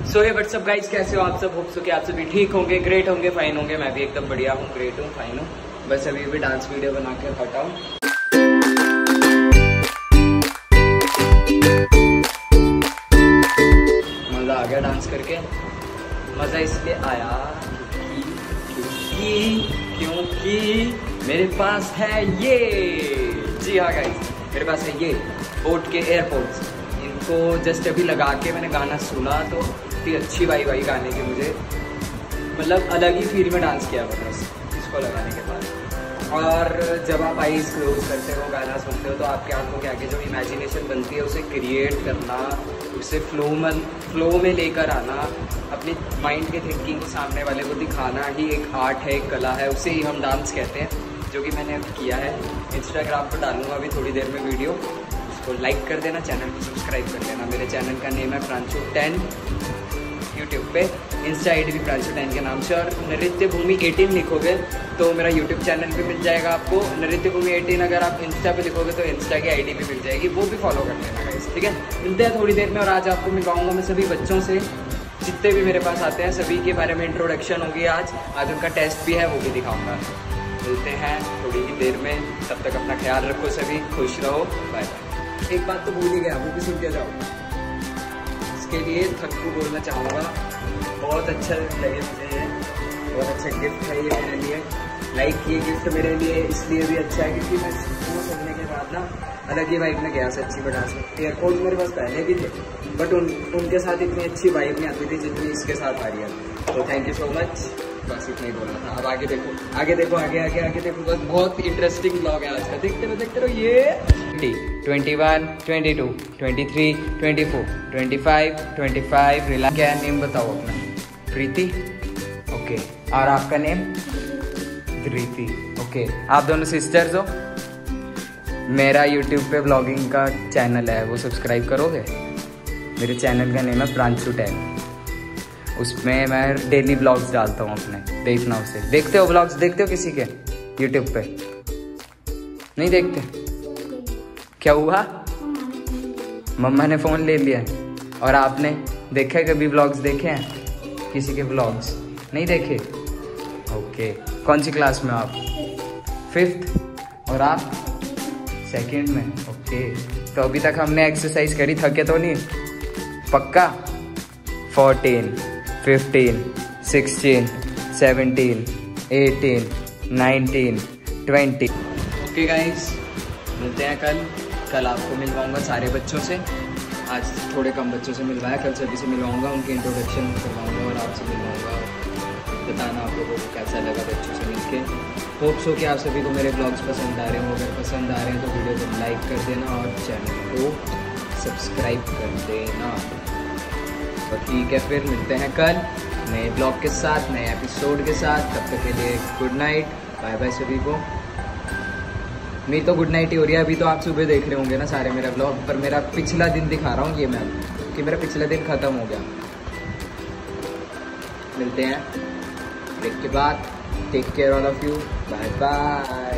सो हे WhatsApp guys, कैसे हो आप सब? होप सो कि आप सभी ठीक होंगे, ग्रेट होंगे, फाइन होंगे। मैं भी एकदम बढ़िया हूँ, ग्रेट हूँ, फाइन हूँ। बस अभी भी डांस वीडियो बना के हटा हूँ। मजा आ गया डांस करके। मजा इसलिए आया क्योंकि मेरे पास है ये, जी हाँ गाइस, मेरे पास है ये बोट के एयरपोर्ट्स। इनको जस्ट अभी लगा के मैंने गाना सुना तो इतनी अच्छी वाइब आई गाने की, मुझे मतलब अलग ही फील में डांस किया बस इसको लगाने के बाद। और जब आप आईज क्लोज करते हो, गाना सुनते हो, तो आपके आंखों के आगे जो इमेजिनेशन बनती है उसे क्रिएट करना, उसे फ्लो में लेकर आना, अपनी माइंड के थिंकिंग को सामने वाले को दिखाना ही एक आर्ट है, एक कला है। उसे ही हम डांस कहते हैं, जो कि मैंने अभी किया है। इंस्टाग्राम पर डालूंगा अभी थोड़ी देर में वीडियो, उसको लाइक कर देना, चैनल को सब्सक्राइब कर देना। मेरे चैनल का नेम है प्रांशु10 यूट्यूब पे, इंस्टा आईडी भी प्रांशु10 के नाम से। और नृत्य भूमि 18 लिखोगे तो मेरा यूट्यूब चैनल भी मिल जाएगा आपको। नृत्य भूमि 18 अगर आप इंस्टा पे लिखोगे तो इंस्टा की आईडी भी मिल जाएगी, वो भी फॉलो कर लेना गाइस, ठीक है। मिलते हैं थोड़ी देर में। और आज आपको मिलवाऊंगा मैं सभी बच्चों से, जितने भी मेरे पास आते हैं, सभी के बारे में इंट्रोडक्शन होगी आज उनका टेस्ट भी है, वो भी दिखाऊंगा। मिलते हैं थोड़ी ही देर में, तब तक अपना ख्याल रखो, सभी खुश रहो, बाय बाय। एक बात तो भूल ही गया, वो भी सुन के जाओ। इसके लिए थक्कू बोलना चाहूँगा, बहुत अच्छा लगे मुझे ये, बहुत अच्छा गिफ्ट है ये मेरे लिए। लाइक ये गिफ्ट मेरे लिए इसलिए भी अच्छा है क्योंकि मैं वो सुनने के बाद ना अलग ही वाइब में गया सच्ची में डांस में। एयरपोर्ट मेरे पास पहले भी थे, बट उनके साथ इतनी अच्छी वाइब नहीं आती थी जितनी इसके साथ आ रही है। तो थैंक यू सो मच, बस इतना ही बोलना था। अब आगे देखो, आगे देखो, आगे देखो, बस बहुत इंटरेस्टिंग ब्लॉग है आज का। देखते रहो ये 21, 22, 23, 24, 25 रिला। क्या नेम बताओ अपना? प्रीति, ओके। और आपका नेम? धृति, ओके। आप दोनों सिस्टर्स हो। मेरा यूट्यूब पे ब्लॉगिंग का चैनल है, वो सब्सक्राइब करोगे? मेरे चैनल का नेम है प्रांशु10। उसमें मैं डेली ब्लॉग्स डालता हूँ अपने, देखना उसे। देखते हो ब्लॉग्स? देखते हो किसी के यूट्यूब पे? नहीं देखते? क्या हुआ? मम्मा ने फ़ोन ले लिया। और आपने देखा कभी ब्लॉग्स देखे हैं किसी के? ब्लॉग्स नहीं देखे? ओके। कौन सी क्लास में आप? 5th। और आप? 2nd में, ओके। तो अभी तक हमने एक्सरसाइज करी, थके तो नहीं? पक्का? 14, 15, 16, 17, 18, 19, 20। ओके गाइस, मिलते हैं कल आपको मिलवाऊंगा सारे बच्चों से। आज थोड़े कम बच्चों से मिलवाया, कल सभी से मिलवाऊंगा, उनकी इंट्रोडक्शन करवाऊंगा और आपसे मिलवाऊंगा। बताना आप लोगों को कैसा लगा बच्चों से मिलके। होप सो कि आप सभी को मेरे ब्लॉग्स पसंद आ रहे हो। अगर पसंद आ रहे हैं तो वीडियो को लाइक कर देना और चैनल को सब्सक्राइब कर देना। तो ठीक है, फिर मिलते हैं कल नए ब्लॉग के साथ, नए एपिसोड के साथ। तब तक के लिए गुड नाइट, बाय बाय सभी को। नहीं तो गुड नाइट ही हो रही है, अभी तो आप सुबह देख रहे होंगे ना सारे मेरा ब्लॉग, पर मेरा पिछला दिन दिखा रहा हूँ ये मैं, कि मेरा पिछला दिन खत्म हो गया। मिलते हैं ब्रेक के बाद। Take care all of you, bye bye.